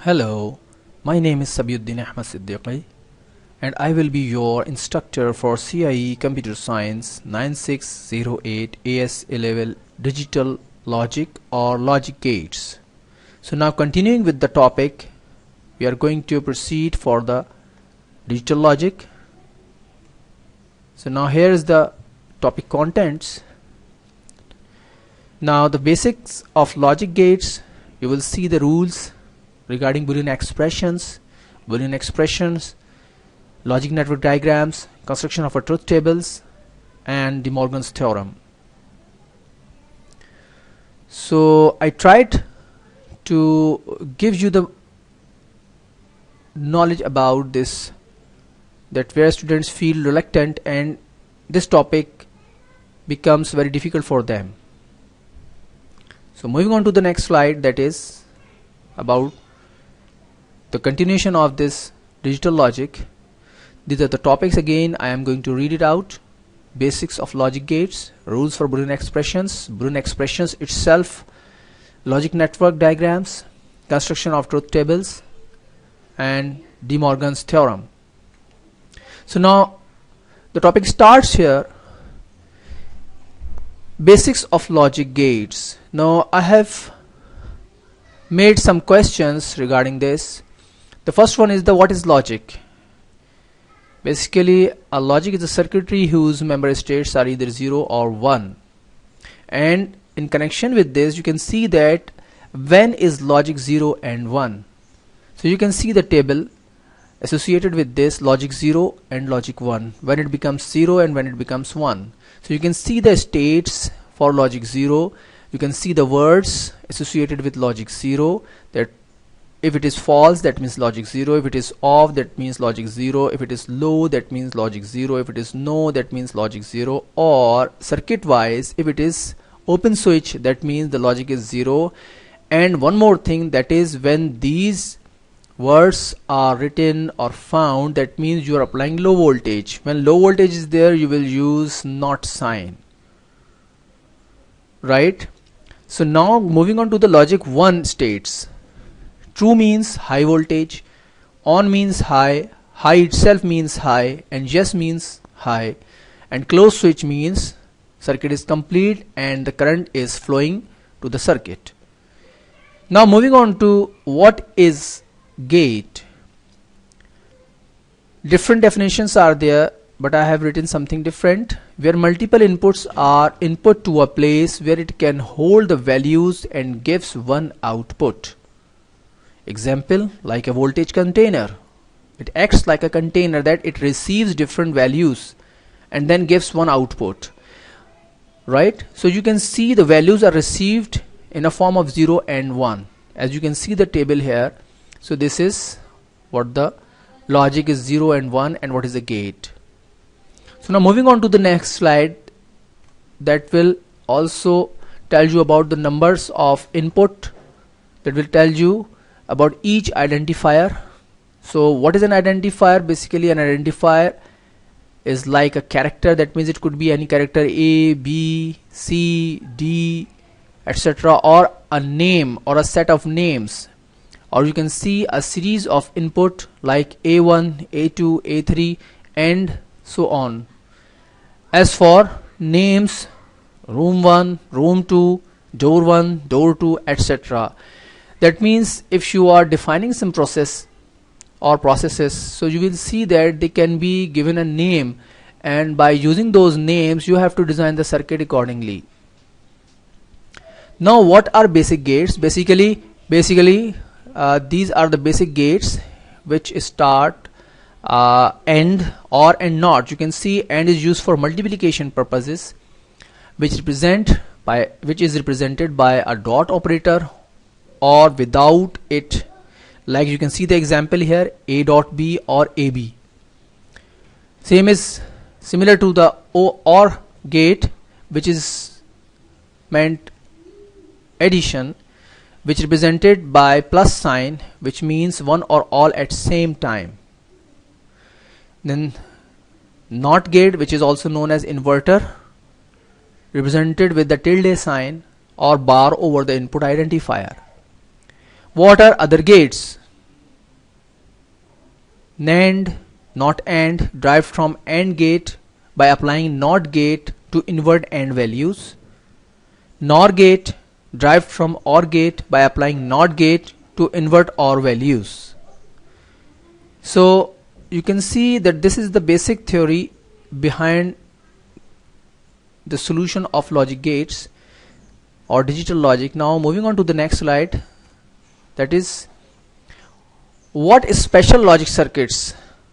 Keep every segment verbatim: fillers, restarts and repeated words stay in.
Hello, my name is Sabiuddin Ahmad Siddiqui and I will be your instructor for C I E Computer Science nine six zero eight A S A level Digital Logic or Logic Gates. So now continuing with the topic, we are going to proceed for the digital logic. So now here is the topic contents. Now the basics of logic gates, you will see the rules regarding Boolean expressions, Boolean expressions, logic network diagrams, construction of a truth tables, and De Morgan's theorem. So I tried to give you the knowledge about this, that where students feel reluctant and this topic becomes very difficult for them. So moving on to the next slide, that is about the continuation of this digital logic. These are the topics again. I am going to read it out. Basics of logic gates, rules for Boolean expressions, Boolean expressions itself, logic network diagrams, construction of truth tables, and De Morgan's theorem. So now the topic starts here. Basics of logic gates. Now I have made some questions regarding this. The first one is the what is logic? Basically, a logic is a circuitry whose member states are either zero or one. And in connection with this, you can see that when is logic zero and one. So you can see the table associated with this logic zero and logic one, when it becomes zero and when it becomes one. So you can see the states for logic zero. You can see the words associated with logic zero, that if it is false, that means logic zero. If it is off, that means logic zero. If it is low, that means logic zero. If it is no, that means logic zero. Or circuit wise, if it is open switch, that means the logic is zero. And one more thing, that is when these words are written or found, that means you are applying low voltage. When low voltage is there, you will use not sign, right? So now moving on to the logic one states. True means high voltage, on means high, high itself means high, and yes means high, and closed switch means circuit is complete and the current is flowing to the circuit. Now moving on to what is gate. Different definitions are there, but I have written something different, where multiple inputs are input to a place where it can hold the values and gives one output. Example, like a voltage container. It acts like a container that it receives different values and then gives one output, right? So you can see the values are received in a form of zero and one, as you can see the table here. So this is what the logic is, zero and one, and what is the gate. So now moving on to the next slide, that will also tell you about the numbers of input, that will tell you about each identifier. So what is an identifier? Basically an identifier is like a character. That means it could be any character, A, B, C, D, etc., or a name or a set of names. Or you can see a series of input like A one, A two, A three, and so on. As for names, room one, room two, door one, door two, et cetera. That means if you are defining some process or processes, so you will see that they can be given a name, and by using those names you have to design the circuit accordingly. Now what are basic gates? Basically, basically uh, these are the basic gates which start, uh, end, or and not. You can see and is used for multiplication purposes, which represent by which is represented by a dot operator, or without it, like you can see the example here, A dot B or A B. Same is similar to the O or gate, which is meant addition, which represented by plus sign, which means one or all at same time. Then not gate, which is also known as inverter, represented with the tilde sign or bar over the input identifier. What are other gates? NAND, not AND, derived from AND gate by applying NOT gate to invert AND values. NOR gate, derived from OR gate by applying NOT gate to invert OR values. So you can see that this is the basic theory behind the solution of logic gates or digital logic. Now moving on to the next slide, that is, what is special logic circuits?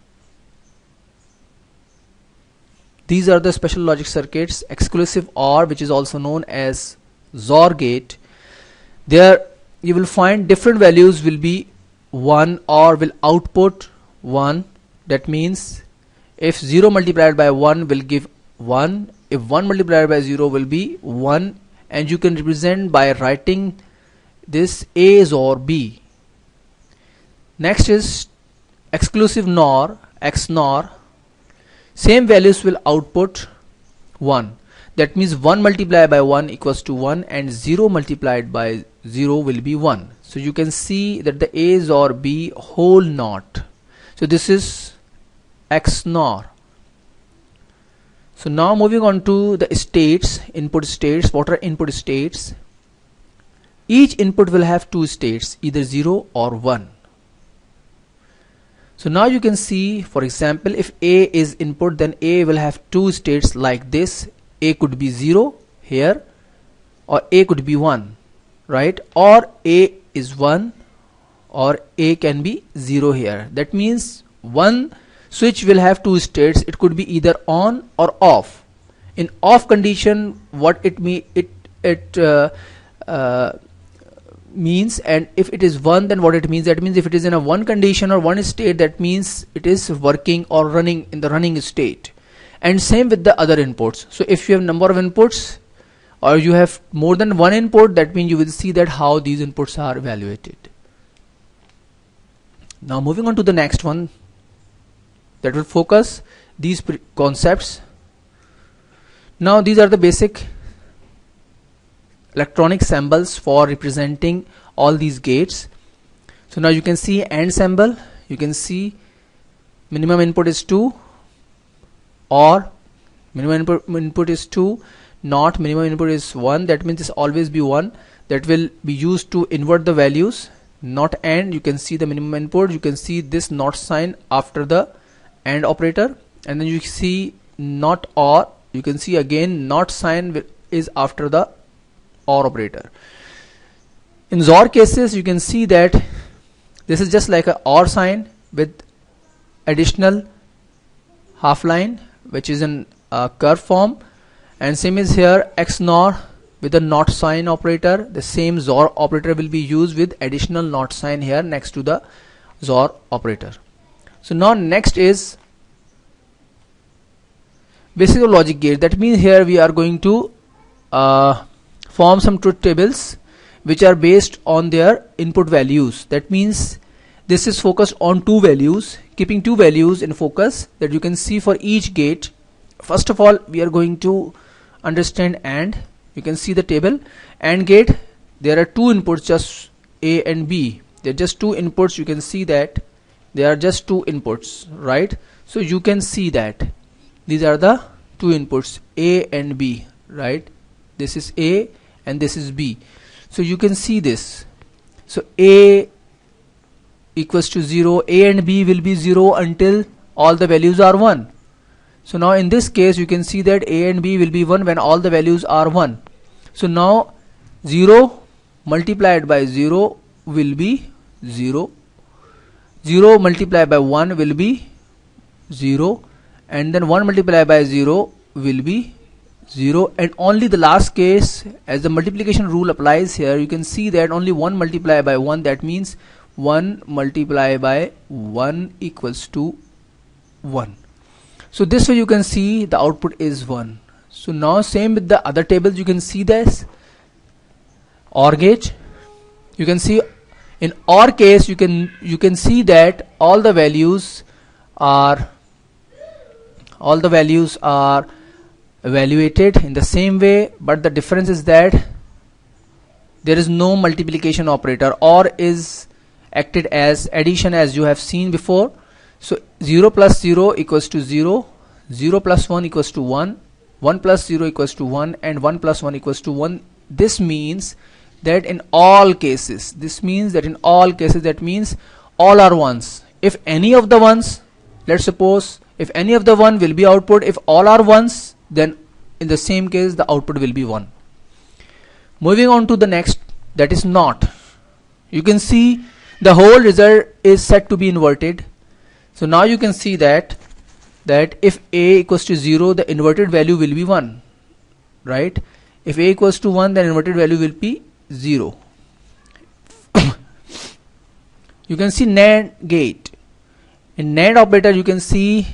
These are the special logic circuits. Exclusive OR, which is also known as XOR gate. There you will find different values will be one or will output one. That means if zero multiplied by one will give one, if one multiplied by zero will be one, and you can represent by writing this A XOR B. Next is exclusive NOR, X NOR. Same values will output one. That means one multiplied by one equals to one, and zero multiplied by zero will be one. So you can see that the A XOR B whole NOT. So this is X NOR. So now moving on to the states, input states. What are input states? Each input will have two states, either zero or one. So now you can see, for example, if A is input, then A will have two states like this. A could be zero here, or A could be one, right? Or A is one, or A can be zero here. That means one switch will have two states. It could be either on or off. In off condition, what it mean it it uh, uh, means, and if it is one, then what it means, that means if it is in a one condition or one state, that means it is working or running in the running state. And same with the other inputs. So if you have number of inputs or you have more than one input, that means you will see that how these inputs are evaluated. Now moving on to the next one, that will focus these concepts. Now these are the basic electronic symbols for representing all these gates. So now you can see AND symbol, you can see minimum input is two, or minimum input, input is two, not minimum input is one, that means it's always be one. That will be used to invert the values. Not AND, you can see the minimum input, you can see this not sign after the AND operator, and then you see not OR, you can see again not sign is after the OR operator. In XOR cases, you can see that this is just like a OR sign with additional half line, which is in a curve form, and same is here X NOR with a not sign operator. The same XOR operator will be used with additional not sign here next to the XOR operator. So now next is basic logic gate. That means here we are going to uh, form some truth tables which are based on their input values. That means this is focused on two values, keeping two values in focus that you can see for each gate. First of all, we are going to understand AND. You can see the table. AND gate, there are two inputs, just A and B. They're just two inputs. You can see that they are just two inputs, right? So you can see that these are the two inputs, A and B, right? This is A and this is B. So you can see this. So A equals to zero, A and B will be zero until all the values are one. So now in this case you can see that A and B will be one when all the values are one. So now zero multiplied by zero will be zero, zero multiplied by one will be zero, and then one multiplied by zero will be zero, and only the last case, as the multiplication rule applies here, you can see that only one multiplied by one, that means one multiplied by one equals to one. So this way you can see the output is one. So now same with the other tables, you can see this OR gate. You can see in OR case you can you can see that all the values are all the values are evaluated in the same way, but the difference is that there is no multiplication operator. OR is acted as addition, as you have seen before. So zero plus zero equals to zero, zero plus one equals to one, one plus zero equals to one, and one plus one equals to one. This means that in all cases, this means that in all cases, that means all are ones. If any of the ones, let's suppose if any of the one will be output, if all are ones, then in the same case the output will be one. Moving on to the next, that is not. You can see the whole result is set to be inverted. So now you can see that that if a equals to zero, the inverted value will be one, right? If a equals to one, then inverted value will be zero. You can see NAND gate. In NAND operator, you can see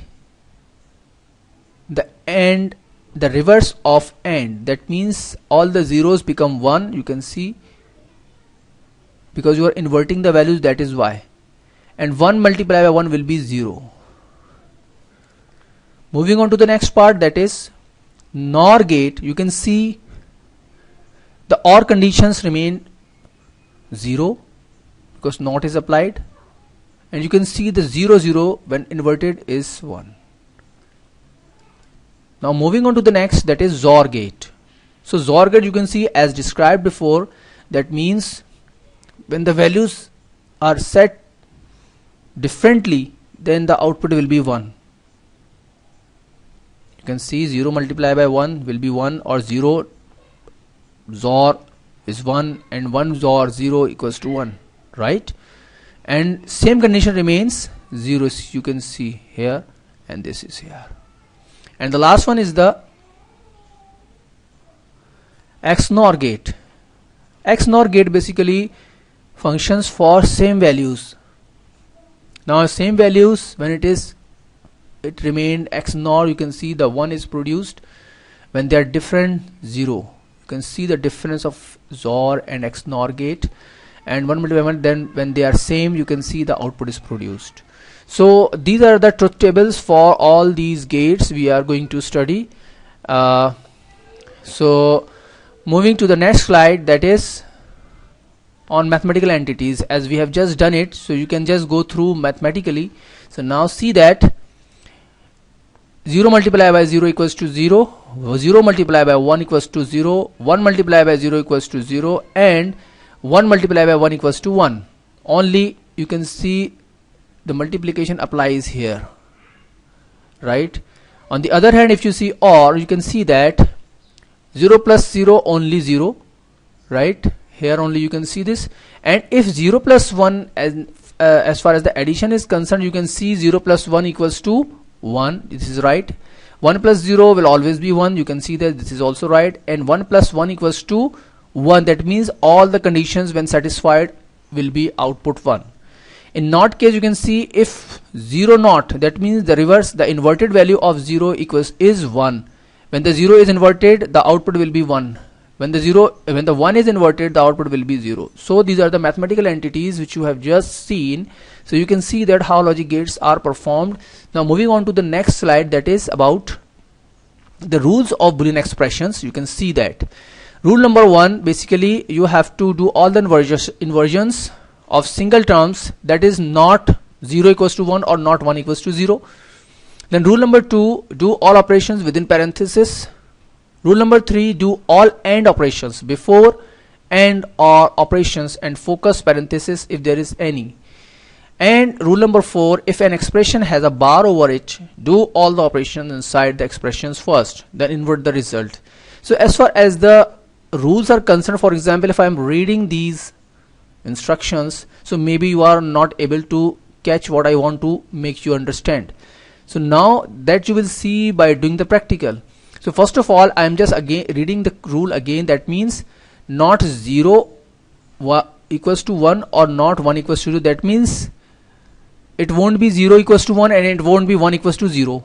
the AND, the reverse of AND. That means all the zeros become one. You can see, because you are inverting the values, that is why. And one multiplied by one will be zero. Moving on to the next part, that is NOR gate. You can see the OR conditions remain zero because NOT is applied, and you can see the zero zero when inverted is one. Now moving on to the next, that is XOR gate. So XOR gate, you can see as described before, that means when the values are set differently, then the output will be one. You can see zero multiplied by one will be one, or zero XOR is one, and one XOR zero equals to one, right? And same condition remains, zero you can see here, and this is here. And the last one is the X NOR gate. X NOR gate basically functions for same values. Now same values, when it is it remained X NOR, you can see the one is produced. When they are different, zero. You can see the difference of XOR and X NOR gate, and one multiplied by one, then when they are same, you can see the output is produced. So these are the truth tables for all these gates we are going to study. Uh, so moving to the next slide, that is on mathematical entities, as we have just done it, so you can just go through mathematically. So now see that zero multiplied by zero equals to zero, zero multiplied by one equals to zero, one multiplied by zero equals to zero, and one multiplied by one equals to one. Only you can see the multiplication applies here, right? On the other hand, if you see OR, you can see that zero plus zero only zero, right? Here only you can see this. And if zero plus one, as, uh, as far as the addition is concerned, you can see zero plus one equals to one. This is right. one plus zero will always be one. You can see that this is also right. And one plus one equals to one. That means all the conditions when satisfied will be output one. In NOT case, you can see if zero not, that means the reverse, the inverted value of zero equals is one. When the zero is inverted, the output will be one. When the zero, when the one is inverted, the output will be zero. So these are the mathematical entities which you have just seen. So you can see that how logic gates are performed. Now moving on to the next slide, that is about the rules of Boolean expressions. You can see that rule number one, basically you have to do all the inversions, inversions of single terms, that is not zero equals to one or not one equals to zero. Then rule number two, do all operations within parenthesis. Rule number three, do all AND operations before AND or operations and focus parenthesis if there is any. And rule number four, if an expression has a bar over it, do all the operations inside the expressions first, then invert the result. So as far as the rules are concerned, for example, if I am reading these instructions, so maybe you are not able to catch what I want to make you understand. So now that you will see by doing the practical. So first of all, I am just again reading the rule again. That means not zero equals to one or not one equals to zero. That means it won't be zero equals to one and it won't be one equals to zero.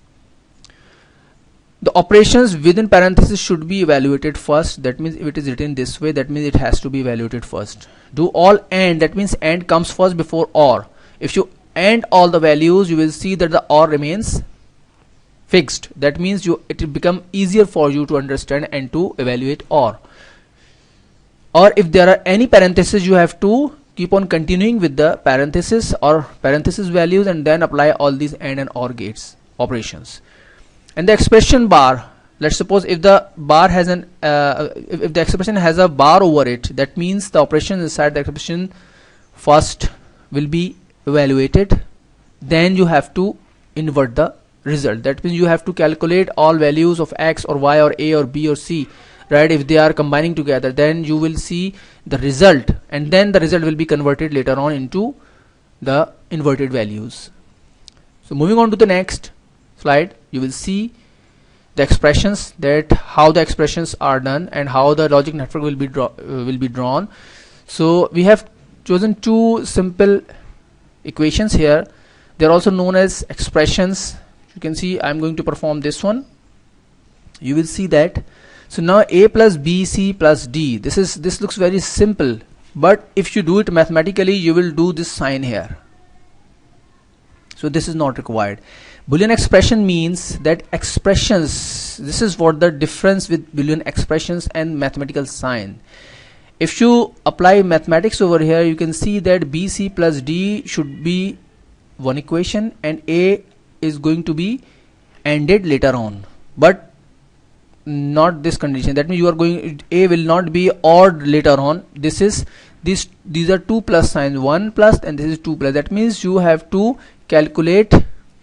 The operations within parentheses should be evaluated first. That means if it is written this way, that means it has to be evaluated first. Do all AND, that means AND comes first before OR. If you AND all the values, you will see that the OR remains fixed. That means you it will become easier for you to understand and to evaluate OR. Or if there are any parentheses, you have to keep on continuing with the parenthesis or parenthesis values, and then apply all these AND and OR gates operations. And the expression bar, let's suppose if the bar has an uh, if, if the expression has a bar over it, that means the operation inside the expression first will be evaluated, then you have to invert the result. That means you have to calculate all values of X or Y or A or B or C, right? If they are combining together, then you will see the result, and then the result will be converted later on into the inverted values. So moving on to the next slide, you will see the expressions, that how the expressions are done and how the logic network will be draw uh, will be drawn. So we have chosen two simple equations here. They are also known as expressions. You can see I'm going to perform this one. You will see that. So now A plus B, C plus D. This is this looks very simple, but if you do it mathematically, you will do this sign here. So this is not required. Boolean expression means that expressions, this is what the difference with Boolean expressions and mathematical sign. If you apply mathematics over here, you can see that B C plus D should be one equation and A is going to be ANDed later on, but not this condition. That means you are going, A will not be ORed later on. This is this these are two plus signs, one plus and this is two plus. That means you have to calculate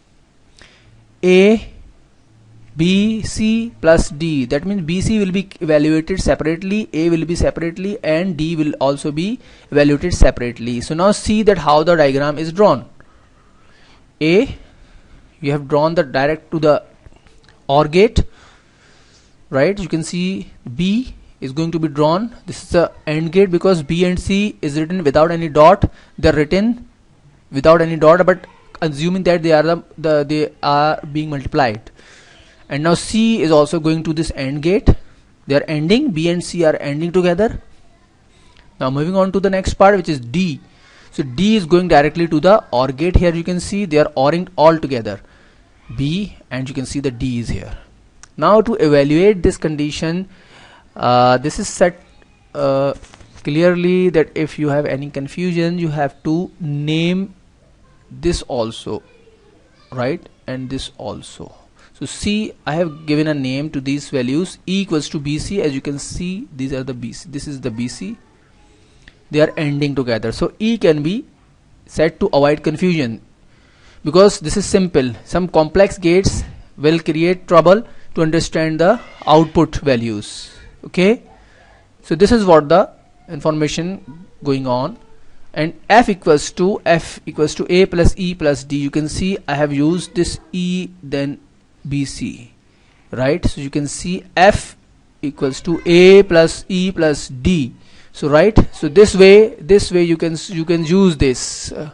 A, B, C plus D. That means B, C will be evaluated separately, A will be separately, and D will also be evaluated separately. So now see that how the diagram is drawn. A, you have drawn the direct to the OR gate, right? You can see B is going to be drawn. This is the AND gate because B and C is written without any dot. They are written without any dot, but assuming that they are the, the they are being multiplied. And now C is also going to this AND gate. They are ending. B and C are ending together. Now moving on to the next part, which is D. So D is going directly to the OR gate. Here you can see they are ORing all together, B, and you can see the D is here. Now to evaluate this condition, uh, this is set uh, clearly that if you have any confusion, you have to name this also, right, and this also. So C, I have given a name to these values. E equals to B C. As you can see, these are the B C. This is the B C. They are ending together. So E can be set to avoid confusion, because this is simple. Some complex gates will create trouble to understand the output values. Okay, so this is what the information going on. And F equals to F equals to A plus E plus D. You can see I have used this E then B C, right? So you can see F equals to A plus E plus D. So right, so this way this way you can you can use this. Uh,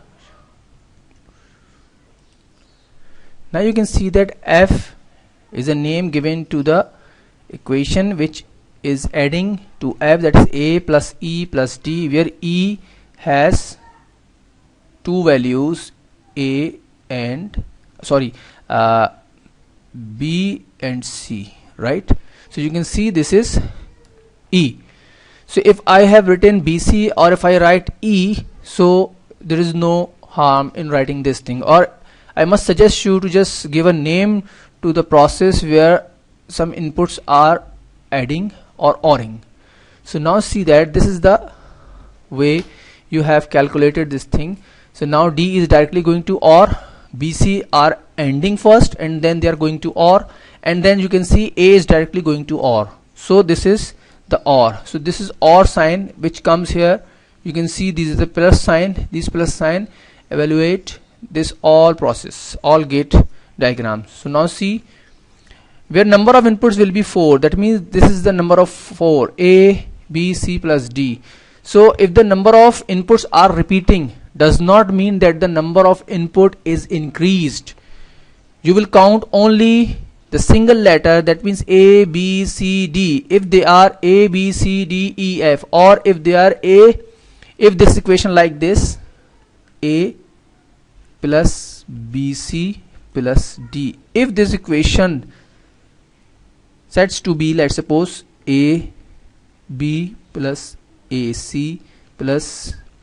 now you can see that F is a name given to the equation which is adding to F, that is A plus E plus D, where E has two values, A and sorry uh, B and C, right? So you can see this is E. So if I have written B C or if I write E, so there is no harm in writing this thing. Or I must suggest you to just give a name to the process where some inputs are adding or ORing. So now see that this is the way you have calculated this thing. So now D is directly going to OR, B, C are ending first and then they are going to OR, and then you can see A is directly going to OR. So this is the OR. So this is OR sign which comes here. You can see this is the plus sign, this plus sign evaluate this all process, all gate diagrams. So now see where number of inputs will be four. That means this is the number of four, A, B, C plus D. So if the number of inputs are repeating, does not mean that the number of input is increased. You will count only the single letter, that means A, B, C, D. If they are A, B, C, D, E, F, or if they are A, if this equation like this, A plus B, C plus D. If this equation sets to be, let's suppose A, B plus A, C plus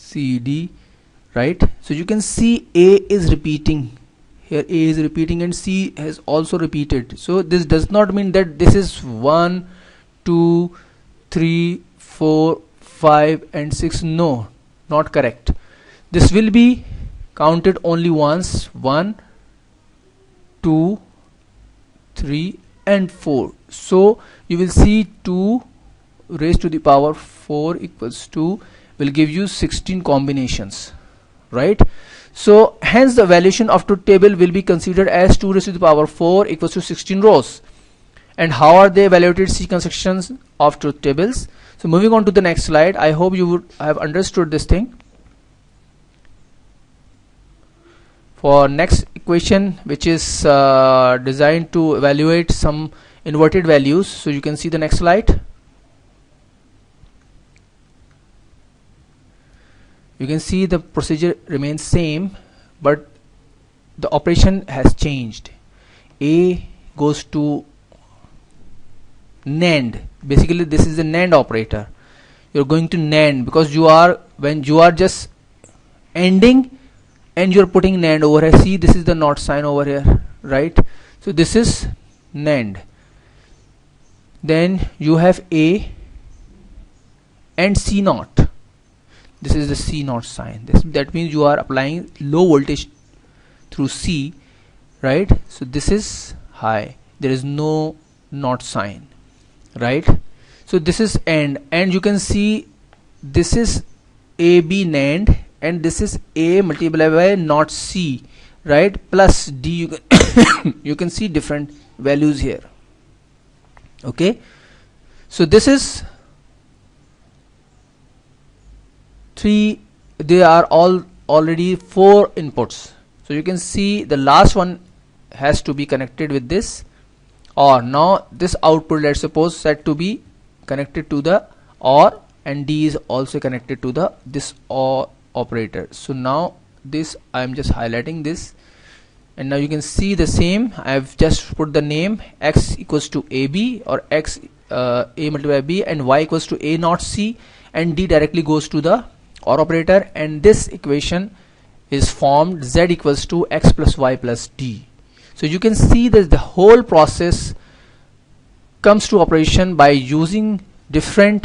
C, D, right? So you can see A is repeating here, A is repeating and C has also repeated. So this does not mean that this is one, two, three, four, five and six. No, not correct. This will be counted only once. One, two, three and four. So you will see two raised to the power four equals two will give you sixteen combinations, right? So hence the valuation of truth table will be considered as two raised to the power four equals to sixteen rows. And how are they evaluated? See constructions of truth tables. So moving on to the next slide, I hope you would have understood this thing. For next equation, which is uh, designed to evaluate some inverted values, so you can see the next slide. You can see the procedure remains same, but the operation has changed. A goes to NAND. Basically this is the NAND operator. You're going to NAND because you are, when you are just ending and you're putting NAND over here. See, this is the not sign over here, right? So this is NAND. Then you have A and C naught. This is the C naught sign. This, that means you are applying low voltage through C, right? So this is high. There is no not sign, right? So this is AND, and you can see this is A B NAND and this is A multiplied by not C, right? Plus D. You can you can see different values here. Okay, so this is three. They are all already four inputs. So you can see the last one has to be connected with this, or now this output, let's suppose, set to be connected to the OR, and D is also connected to the this OR operator. So now this I am just highlighting this, and now you can see the same. I have just put the name X equals to A B, or X uh, A multiplied by B, and Y equals to A not C, and D directly goes to the OR operator, and this equation is formed Z equals to X plus Y plus D. So you can see that the whole process comes to operation by using different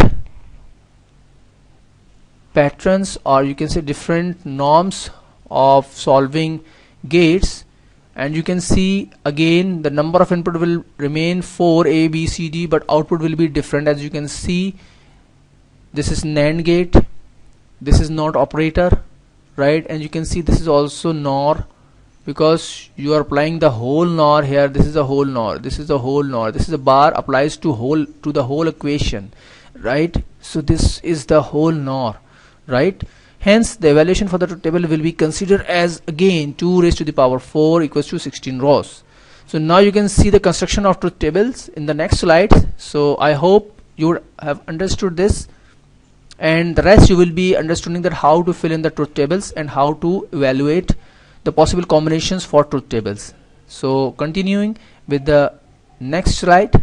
patterns, or you can say different norms of solving gates. And you can see again the number of input will remain four, A, B, C, D, but output will be different. As you can see, this is NAND gate, this is NOT operator, right? And you can see this is also NOR, because you are applying the whole NOR here. This is the whole NOR, this is the whole NOR, this is a bar applies to whole to the whole equation, right? So this is the whole NOR, right? Hence the evaluation for the truth table will be considered as again two raised to the power four equals to sixteen rows. So now you can see the construction of truth tables in the next slide. So I hope you would have understood this, and the rest you will be understanding that how to fill in the truth tables and how to evaluate the possible combinations for truth tables. So continuing with the next slide.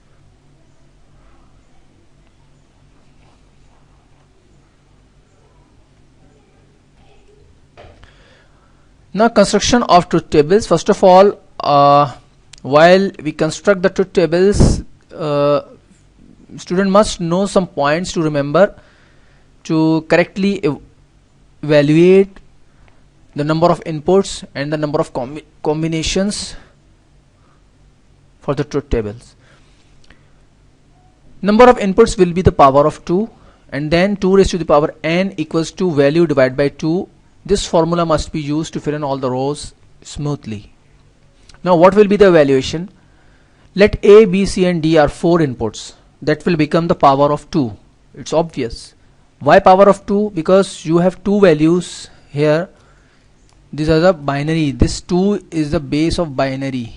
Now construction of truth tables. First of all, uh, while we construct the truth tables, uh, student must know some points to remember to correctly ev evaluate the number of inputs and the number of com combinations for the truth tables. Number of inputs will be the power of two, and then two raised to the power n equals to value divided by two. This formula must be used to fill in all the rows smoothly. Now what will be the evaluation? Let A, B, C and D are four inputs. That will become the power of two. It's obvious. Why power of two? Because you have two values here. These are the binary. This two is the base of binary.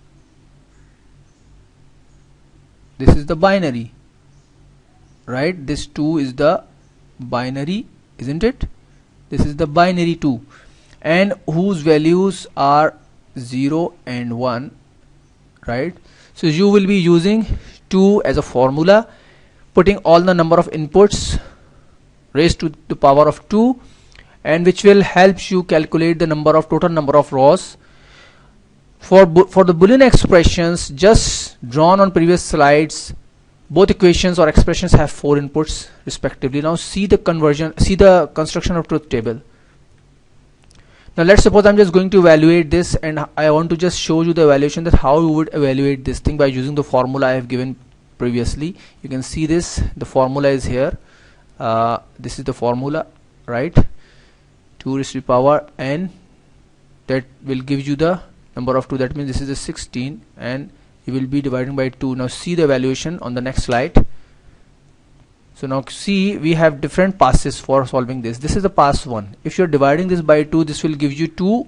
This is the binary, right? This two is the binary, isn't it? This is the binary two, and whose values are zero and one, right? So you will be using two as a formula, putting all the number of inputs raised to the power of two, and which will help you calculate the number of total number of rows. For, for the Boolean expressions just drawn on previous slides, both equations or expressions have four inputs respectively. Now see the conversion, see the construction of truth table. Now let's suppose I'm just going to evaluate this, and I want to just show you the evaluation, that how you would evaluate this thing by using the formula I have given previously. You can see this, the formula is here. Uh, this is the formula, right? two raised to the power n, that will give you the number of two. That means this is a sixteen, and you will be dividing by two. Now see the evaluation on the next slide. So now see, we have different passes for solving this. This is the pass one. If you're dividing this by two, this will give you two.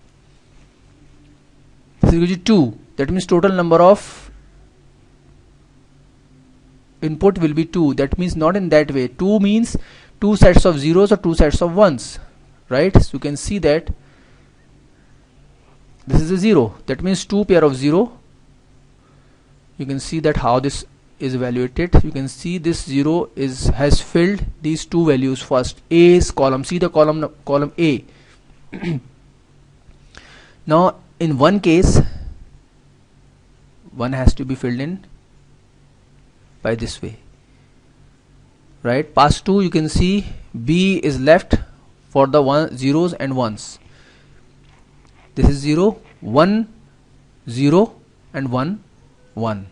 This will give you two. That means total number of input will be two. That means not in that way. two means two sets of zeros or two sets of ones, right? So you can see that this is a zero. That means two pair of zero. You can see that how this is evaluated. You can see this zero is has filled these two values first. A's column. See the column column A. Now in one case, one has to be filled in by this way, right? Pass two, you can see B is left for the one zeros and ones. This is zero, one, zero, and one, one.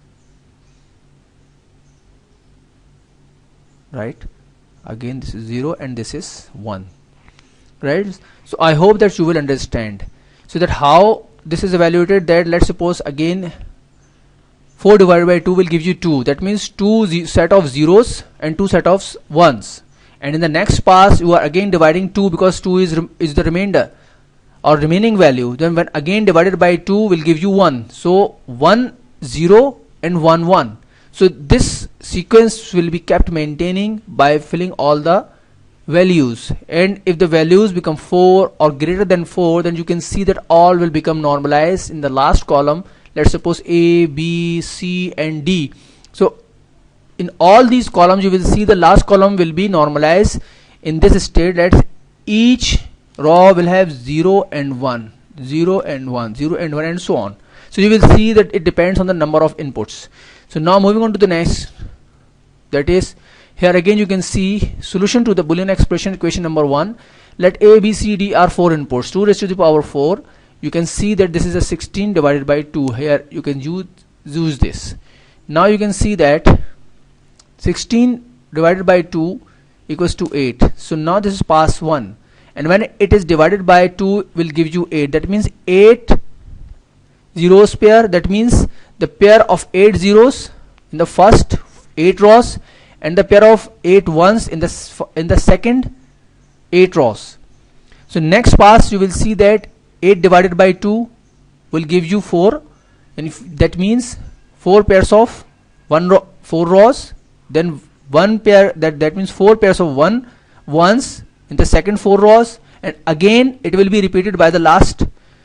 Right? Again, this is zero and this is one. Right? So I hope that you will understand. So that how this is evaluated, that let's suppose again four divided by two will give you two. That means two set of zeros and two set of ones. And in the next pass, you are again dividing two, because two is is the remainder or remaining value. Then when again divided by two will give you one. So one, zero, and one, one. So this sequence will be kept maintaining by filling all the values, and if the values become four or greater than four, then you can see that all will become normalized in the last column. Let's suppose A, B, C, and D. So in all these columns you will see the last column will be normalized in this state, that each row will have zero and one, zero and one, zero and one, and so on. So you will see that it depends on the number of inputs. So now moving on to the next, that is, here again you can see solution to the Boolean expression equation number one. Let A, B, C, D are four inputs, two raised to the power four. You can see that this is a sixteen divided by two. Here you can use, use this. Now you can see that sixteen divided by two equals to eight. So now this is pass one, and when it is divided by two will give you eight. That means eight zeros pair. That means the pair of eight zeros in the first eight rows, and the pair of eight ones in the in the second eight rows. So next pass you will see that eight divided by two will give you four, and if that means four pairs of one row, four rows, then one pair, that that means four pairs of one ones in the second four rows, and again it will be repeated by the last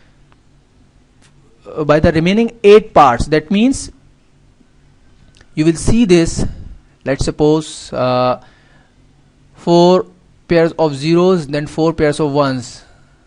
uh, by the remaining eight parts. That means you will see this, let's suppose uh, four pairs of zeros, then four pairs of ones,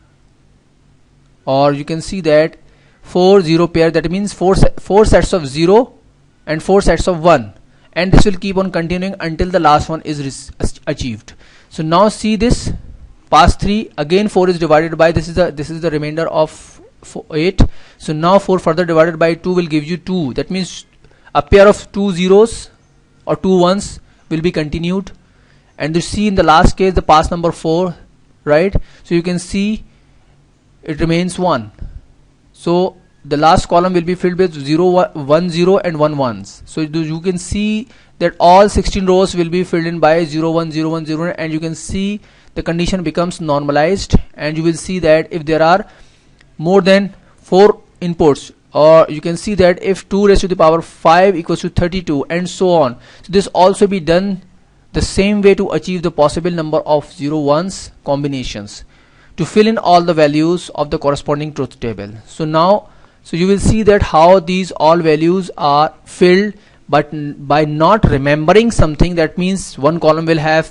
or you can see that four zero pair, that means four se four sets of zero and four sets of one, and this will keep on continuing until the last one is achieved. So now see this pass three, again four is divided by, this is the this is the remainder of four, eight. So now four further divided by two will give you two. That means a pair of two zeros or two ones will be continued, and you see in the last case the pass number four, right? So you can see it remains one. So the last column will be filled with zero, one, zero, and one ones. So you can see that all sixteen rows will be filled in by zero, one, zero, one, zero, and you can see the condition becomes normalized, and you will see that if there are more than four inputs, or you can see that if two raised to the power five equals to thirty-two, and so on. So this also be done the same way to achieve the possible number of zero ones combinations to fill in all the values of the corresponding truth table. So now, so you will see that how these all values are filled, but by not remembering something. That means one column will have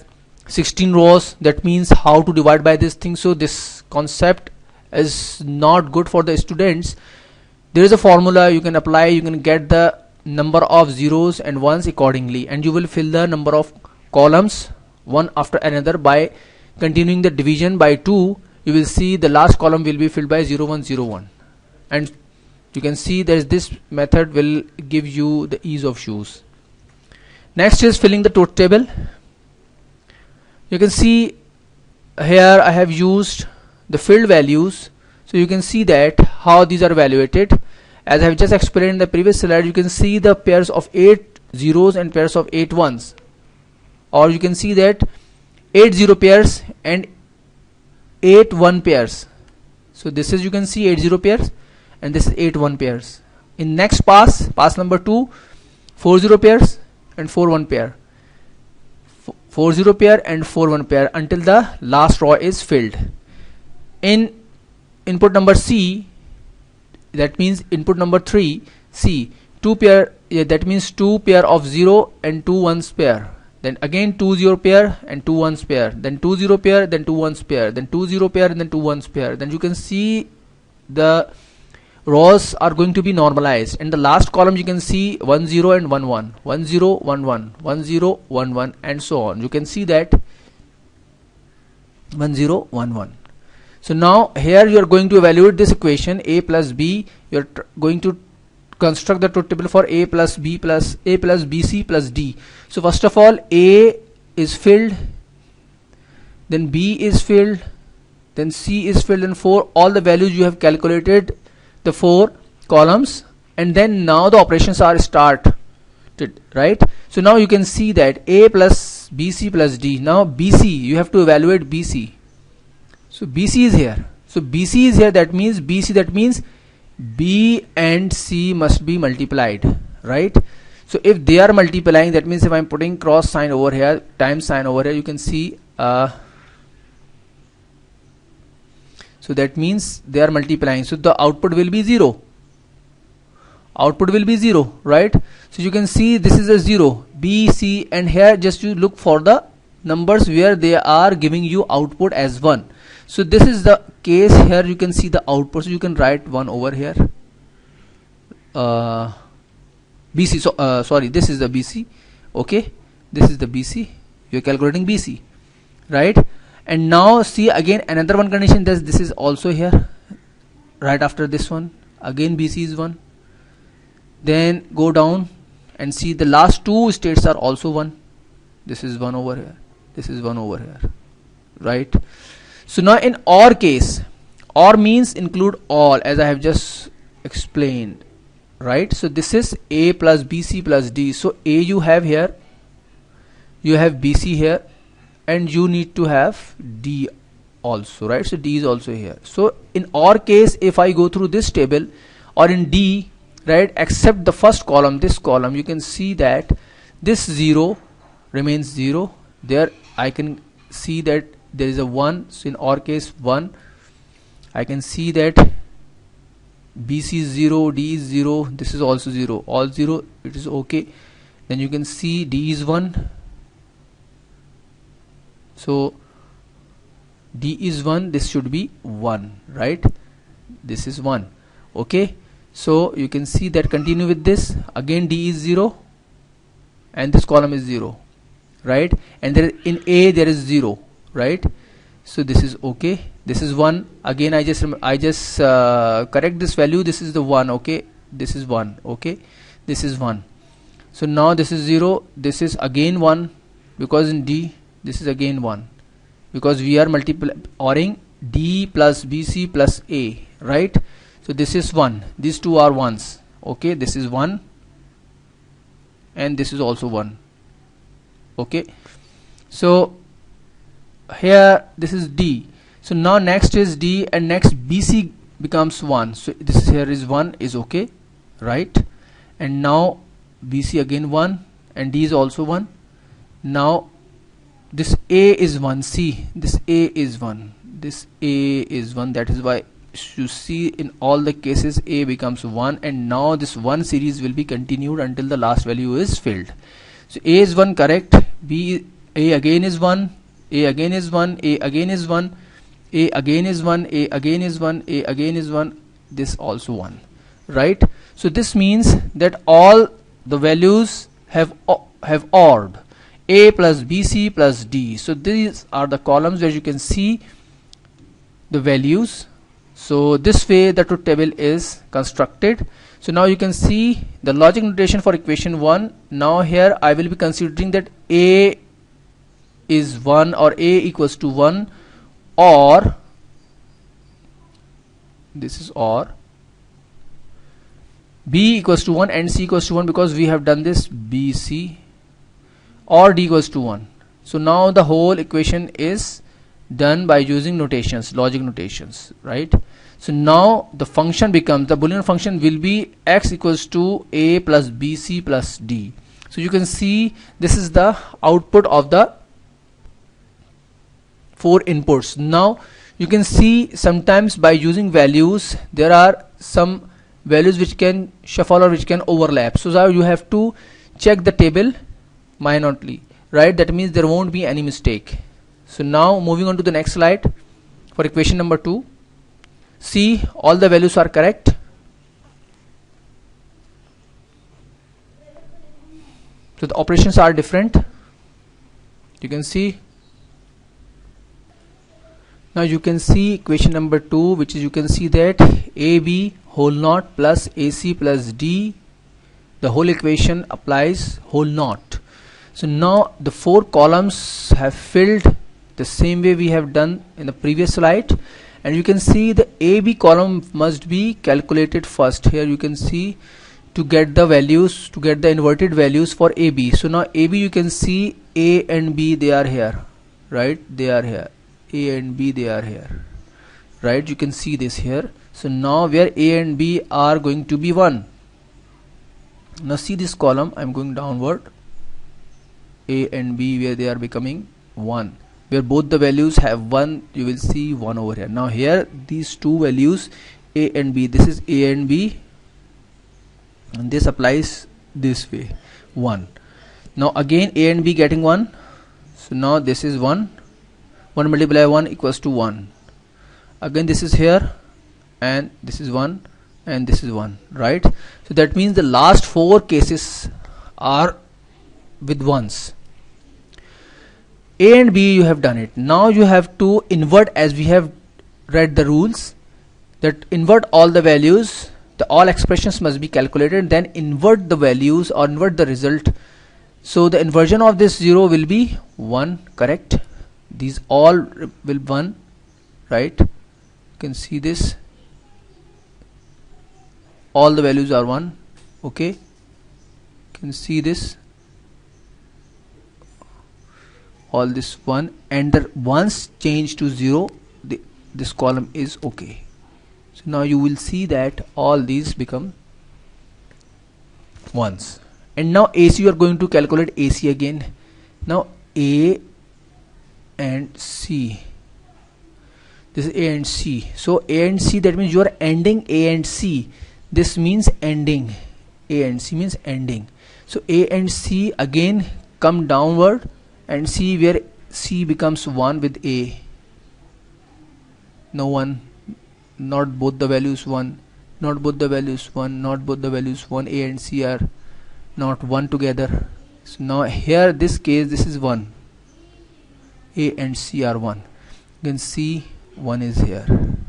sixteen rows, that means how to divide by this thing. So this concept is not good for the students. There is a formula you can apply, you can get the number of zeros and ones accordingly, and you will fill the number of columns one after another by continuing the division by two. You will see the last column will be filled by zero one zero one, and you can see that this method will give you the ease of use. Next is filling the truth table. You can see here I have used the filled values, so you can see that how these are evaluated. As I have just explained in the previous slide, you can see the pairs of eight zeros and pairs of eight ones, or you can see that eight zero pairs and eight one pairs. So this is, you can see eight zero pairs and this is eight one pairs. In next pass, pass number two, four zero pairs and four one pair, four zero pair and four one pair until the last row is filled. In input number C, that means input number three, C, two pair, yeah, that means two pair of zero and two ones pair. Then again two zero pair and two ones pair. Then two zero pair, then two ones pair. Then two zero pair and then two ones pair. Then you can see the rows are going to be normalized. In the last column you can see one zero and one one, one zero one one, one zero one one, and so on. You can see that one zero one one. So now here you are going to evaluate this equation A plus B. You are going to construct the truth table for A plus B plus A plus B C plus D. So first of all, A is filled, then B is filled, then C is filled, and for all the values you have calculated the four columns, and then now the operations are started, right? So now you can see that A plus B C plus D. Now B C, you have to evaluate B C. So B C is here. So B C is here, that means B C, that means B and C must be multiplied, right? So if they are multiplying, that means if I'm putting cross sign over here, times sign over here, you can see uh, so that means they are multiplying, so the output will be zero. Output will be zero, right? So you can see this is a zero, B, C, and here just you look for the numbers where they are giving you output as one. So this is the case. Here you can see the output, so you can write one over here, uh, B C. So uh, sorry, this is the B C. Okay, this is the B C. You are calculating B C, right? And now see again another one condition, this this is also here. Right after this one, again B C is one. Then go down and see the last two states are also one. This is one over here, this is one over here, right? So now in OR case, OR means include all, as I have just explained, right? So this is A plus B C plus D. So A you have here, you have B C here, and you need to have D also, right? So D is also here. So in OR case, if I go through this table, or in D, right, except the first column, this column, you can see that this zero remains zero. There I can see that there is a one, so in OR case one. I can see that B C is zero, D is zero, this is also zero, all zero, it is okay. Then you can see D is one, so D is one, this should be one, right? This is one, okay. So you can see that, continue with this, again D is zero and this column is zero, right? And there in A there is zero, right? So this is okay, this is one. Again I just I just uh, correct this value, this is the one, okay, this is one, okay, this is one. So now this is zero, this is again one, because in D this is again one, because we are multiplying D plus B C plus A, right? So this is one, these two are ones, okay, this is one and this is also one, okay. So here this is D. So now next is D, and next B C becomes one, so this here is one, is okay, right? And now B C again one, and D is also one. Now this A is one, see this A is one, this A is one, that is why you see in all the cases A becomes one, and now this one series will be continued until the last value is filled. So A is one, correct, B A again is one, A again is one, A again is one, A again is one, A again is one, A again is one, this also one, right? So this means that all the values have have O R'd, A plus B C plus D. So these are the columns where you can see the values. So this way the truth table is constructed. So now you can see the logic notation for equation one. Now here I will be considering that A is one or A equals to one, or this is or B equals to one and C equals to one, because we have done this B C, or D equals to one. So now the whole equation is done by using notations, logic notations, right? So now the function becomes, the Boolean function will be x equals to A plus B C plus D. So you can see this is the output of the four inputs. Now you can see sometimes by using values there are some values which can shuffle or which can overlap. So now you have to check the table minutely, right? That means there won't be any mistake. So now moving on to the next slide for equation number two. See, all the values are correct. So the operations are different. You can see. Now you can see equation number two, which is, you can see that A B whole naught plus A C plus D, the whole equation applies whole naught. So now the four columns have filled the same way we have done in the previous slide, and you can see the A B column must be calculated first. Here you can see to get the values, to get the inverted values for A B. So now A B, you can see A and B, they are here, right? They are here. A and B, they are here, right? You can see this here. So now where A and B are going to be one. Now see this column, I'm going downward. A and B, where they are becoming one, where both the values have one, you will see one over here. Now here these two values A and B, this is A and B, and this applies this way, one. Now again A and B getting one, so now this is one, one multiplied one equals to one. Again this is here, and this is one, and this is one, right? So that means the last four cases are with ones. A and B, you have done it. Now you have to invert, as we have read the rules, that invert all the values, the all expressions must be calculated, then invert the values or invert the result. So the inversion of this zero will be one, correct? These all will one, right? You can see this, all the values are one, okay? You can see this, all this one, and the once change to zero, the, this column is okay. So now you will see that all these become ones. And now A C, you are going to calculate A C again. Now A and C, this is A and C. So A and C, that means you are ending A and C. This means ending. A and C means ending. So A and C again come downward, and see where C becomes one with A. No one, not both the values one, not both the values one, not both the values one. A and C are not one together. So now here this case, this is one. A and C are one. You can see one is here.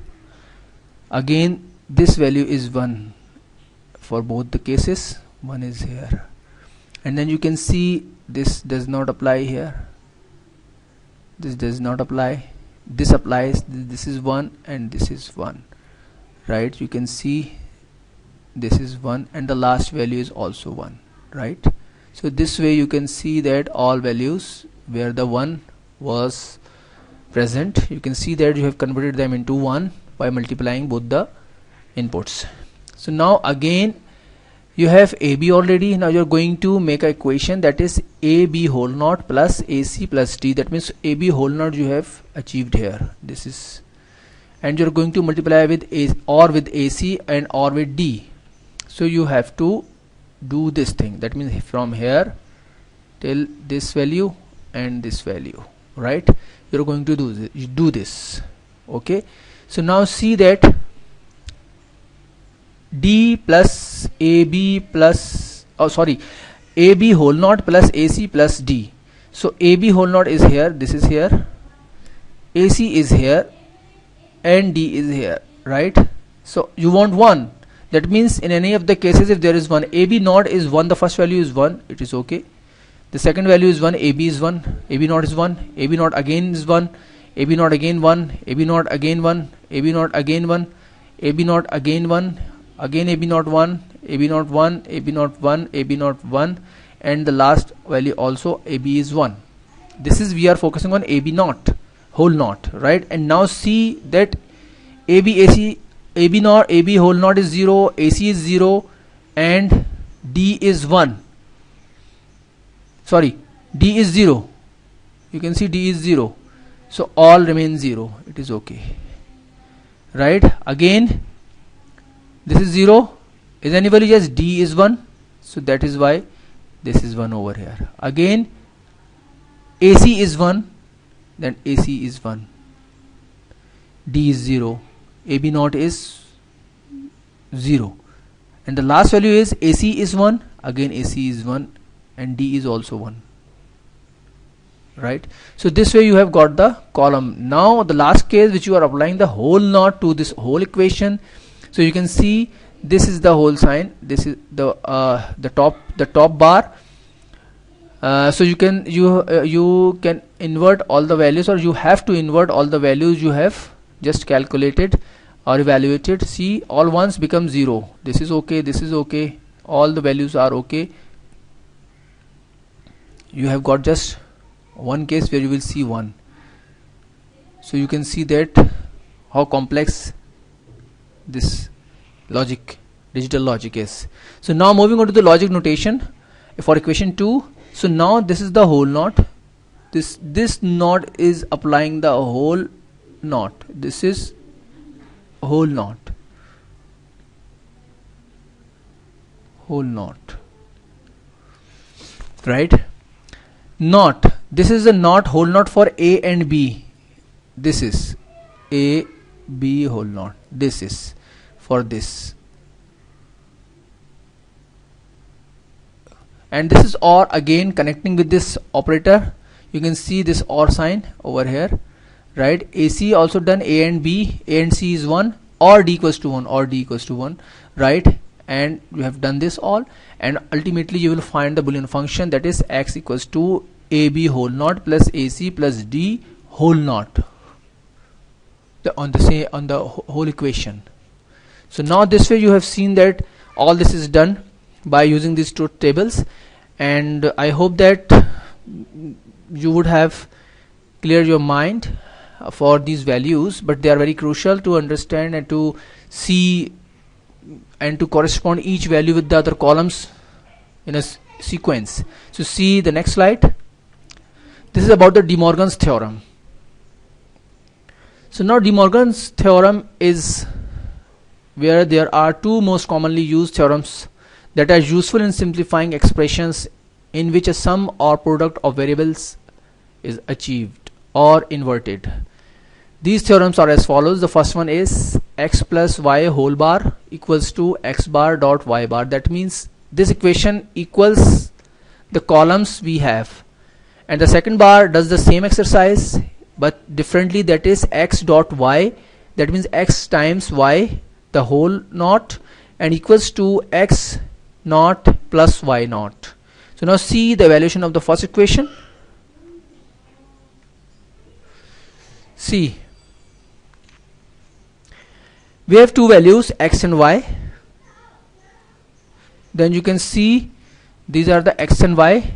Again this value is one for both the cases, one is here. And then you can see this does not apply here, this does not apply, this applies, this is one and this is one, right? You can see this is one and the last value is also one, right? So this way you can see that all values where the one was present, you can see that you have converted them into one by multiplying both the inputs. So now again you have A B already. Now you are going to make an equation, that is A B whole naught plus A C plus D. That means A B whole naught you have achieved here. This is, and you are going to multiply with A or with A C and or with D. So you have to do this thing. That means from here till this value and this value. right? You're going to do this, you do this. Okay, so now see that D plus A B plus, oh sorry, A B whole naught plus A C plus D. So A B whole naught is here, this is here, A C is here, and D is here, right? So you want one. That means in any of the cases, if there is one, A B naught is one, the first value is one, it is okay. The second value is one, A B is one, A B naught is one, A B naught again is one, A B naught again one, A B naught again one, A B naught again one, A B naught again one, again A B naught one, A B naught one, A B naught one, A B naught one, and the last value also A B is one. This is, we are focusing on A B naught, whole naught, right? And now see that A B A C, A B naught, A B whole naught is zero, A C is zero, and D is one. Sorry, D is zero. You can see D is zero. So all remain zero. It is okay, right? Again, this is zero. Is anybody? Yes, D is one. So that is why this is one over here. Again, A C is one. Then A C is one. D is zero. A B naught is zero. And the last value is A C is one. Again, A C is one. And D is also one, right? So this way you have got the column. Now the last case, which you are applying the whole naught to this whole equation. So you can see this is the whole sign, this is the uh, the top the top bar. Uh, so you can you uh, you can invert all the values, or you have to invert all the values you have just calculated or evaluated. See, all ones become zero. This is okay, this is okay, all the values are okay. You have got just one case where you will see one. So you can see that how complex this logic, digital logic is. So now moving on to the logic notation for equation two. So now this is the whole knot. This this knot is applying the whole knot. This is whole knot. Whole knot. Right? Knot. This is the knot, whole knot for A and B. This is A, B whole knot. This is for this. And this is OR, again connecting with this operator. You can see this OR sign over here, right? A C also done, A and B, A and C is one, or D equals to one, or D equals to one, right? And you have done this all, and ultimately you will find the Boolean function, that is x equals to A B whole knot plus A C plus D whole knot, the, on the say on the whole equation. So now this way you have seen that all this is done by using these truth tables, and I hope that you would have cleared your mind for these values, but they are very crucial to understand and to see and to correspond each value with the other columns in a sequence. So see the next slide. This is about the De Morgan's theorem. So now De Morgan's theorem is where there are two most commonly used theorems that are useful in simplifying expressions in which a sum or product of variables is achieved or inverted. These theorems are as follows. The first one is x plus y whole bar equals to x bar dot y bar. That means this equation equals the columns we have, and the second bar does the same exercise but differently, that is x dot y, that means x times y the whole naught, and equals to x naught plus y naught. So now see the evaluation of the first equation. See, we have two values, x and y. Then you can see these are the x and y.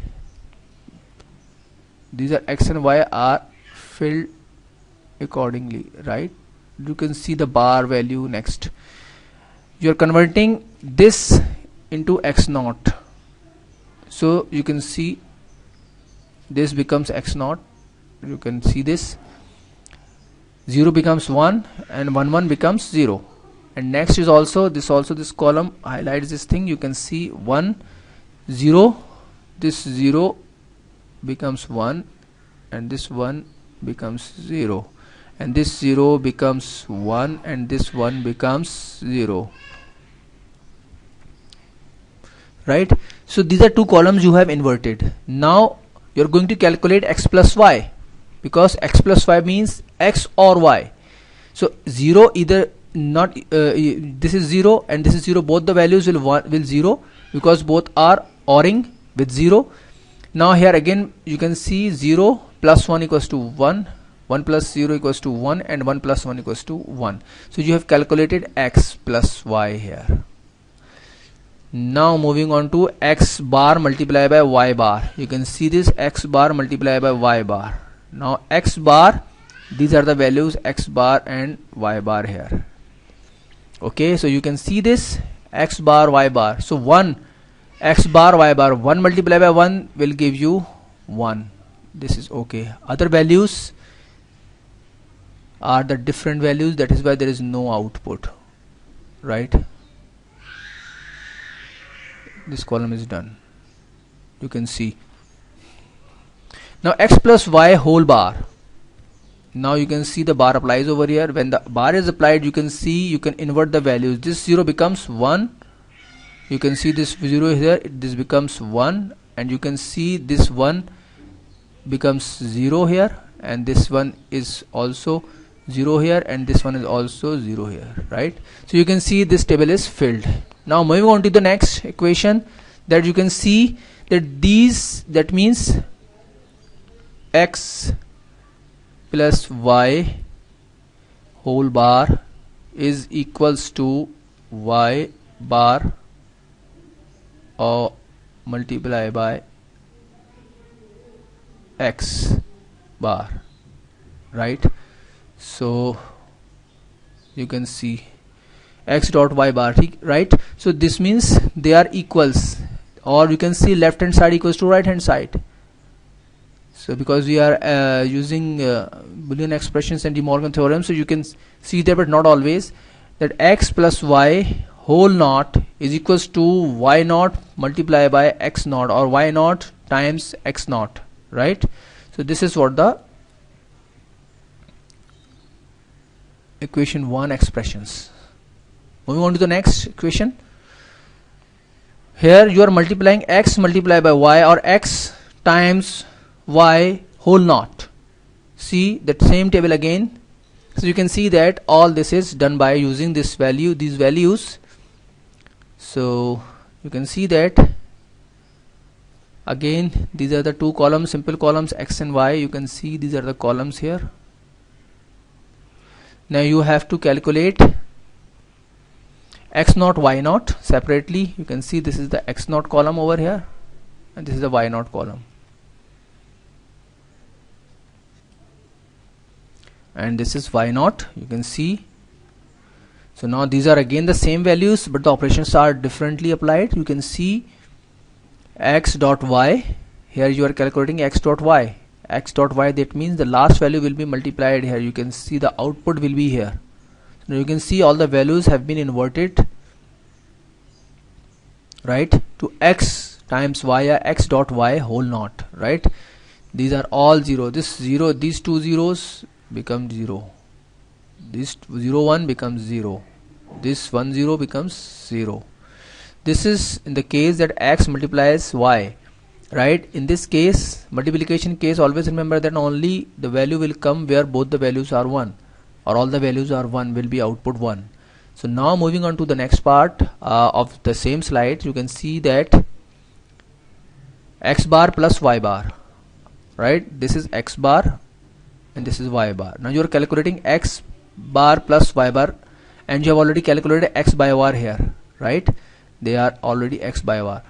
These are x and y are filled accordingly, right? You can see the bar value next. You are converting this into x naught. So you can see this becomes x naught. You can see this. zero becomes one, and one one becomes zero. And next is also this also this column highlights this thing. You can see one zero, this zero becomes one, and this one becomes zero, and this zero becomes one, and this one becomes zero, right? So these are two columns you have inverted. Now you're going to calculate x plus y, because x plus y means x or y. So zero either not uh, this is zero and this is zero, both the values will one will zero because both are ORing with zero. Now here again you can see zero plus one equals to one, one plus zero equals to one, and one plus one equals to one. So you have calculated x plus y here. Now moving on to x bar multiplied by y bar. You can see this x bar multiplied by y bar. Now x bar, these are the values x bar and y bar here. Okay, so you can see this x bar y bar. So one x bar y bar, one multiplied by one will give you one. This is okay. Other values are the different values, that is why there is no output, right? This column is done. You can see. Now x plus y whole bar. Now you can see the bar applies over here. When the bar is applied, you can see you can invert the values. This zero becomes one. You can see this zero here, this becomes one, and you can see this one becomes zero here, and this one is also zero here, and this one is also zero here, right? So you can see this table is filled. Now moving on to the next equation, that you can see that these, that means x plus y whole bar is equals to y bar or multiply by x bar, right? So you can see x dot y bar, right? So this means they are equals, or you can see left hand side equals to right hand side. So because we are uh, using uh, Boolean expressions and De Morgan theorem, so you can see that, but not always, that x plus y whole naught is equals to y naught multiplied by x naught, or y naught times x naught, right? So this is what the equation one expressions. Moving on to the next equation. Here you are multiplying x multiplied by y, or x times y whole naught. See that same table again. So you can see that all this is done by using this value, these values. So you can see that again these are the two columns, simple columns x and y. You can see these are the columns here. Now you have to calculate x naught y naught separately. You can see this is the x naught column over here, and this is the y naught column, and this is y naught. You can see. So now these are again the same values, but the operations are differently applied. You can see x dot y, here you are calculating x dot y, x dot y, that means the last value will be multiplied here. You can see the output will be here. Now you can see all the values have been inverted, right, to x times y, or x dot y whole naught, right? These are all zero. This zero, these two zeros become zero. This zero one becomes zero. This one zero becomes zero. This is in the case that x multiplies y, right? In this case, multiplication case, always remember that only the value will come where both the values are one, or all the values are one, will be output one. So now moving on to the next part uh, of the same slide, you can see that x bar plus y bar, right? This is x bar and this is y bar. Now you are calculating x bar plus y bar, and you have already calculated x by y here, right? They are already x by y,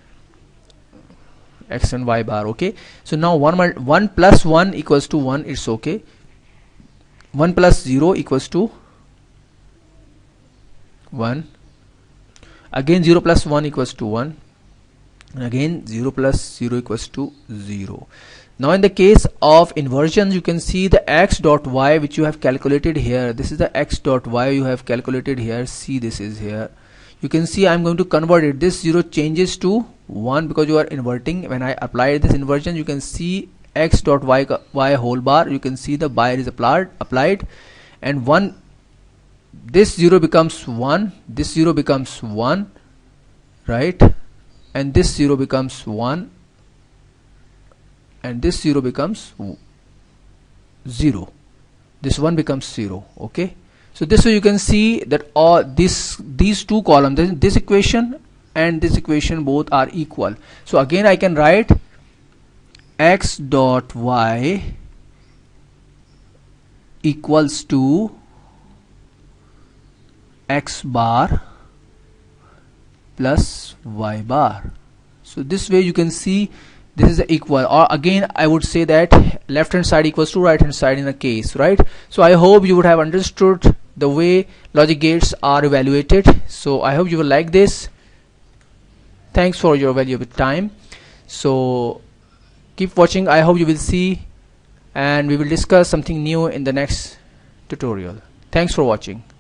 x and y bar. Okay, so now one one plus one equals to one. It's okay. One plus zero equals to one. Again zero plus one equals to one, and again zero plus zero equals to zero. Now in the case of inversions, you can see the x dot y which you have calculated here. This is the x dot y you have calculated here. See, this is here. You can see I'm going to convert it. This zero changes to one because you are inverting. When I apply this inversion, you can see x dot y y whole bar, you can see the bar is applied applied and one, this zero becomes one, this zero becomes one, right, and this zero becomes one, and this zero becomes zero, this one becomes zero. Okay, so this way you can see that all this these two columns, this, this equation and this equation, both are equal. So again I can write x dot y equals to x bar plus y bar. So this way you can see this is equal, or again I would say that left hand side equals to right hand side in a case, right? So I hope you would have understood the way logic gates are evaluated. So I hope you will like this. Thanks for your valuable time. So keep watching. I hope you will see, and we will discuss something new in the next tutorial. Thanks for watching.